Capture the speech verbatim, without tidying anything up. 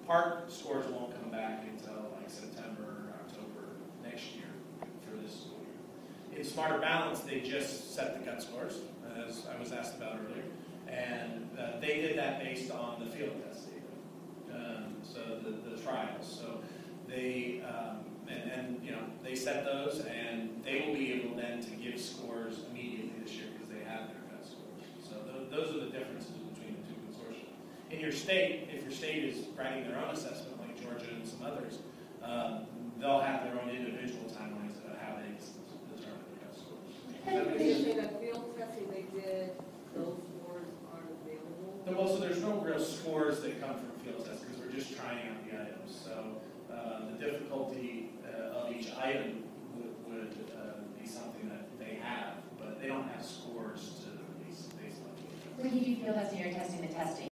park scores won't come back until like September or October next year for this school year. In Smarter Balance, they just set the gut scores, as I was asked about earlier, and uh, they did that based on the field test data, um, so the, the trials. So they, um, and, and you know, they set those, and they will be able then to give scores immediately this year because they have their gut scores. So th those are the differences between the two consortia. In your state, if your state is writing their own assessment, like Georgia and some others, um, they'll have their own individual timelines about how they determine their gut scores. Did you say that field testing they did, those scores aren't available? But also, there's no real scores that come from field tests because we're just trying out the items. So uh, the difficulty uh, of each item would, would uh, be something that they have, but they don't have scores to release based on. When did you feel testing or testing the testing?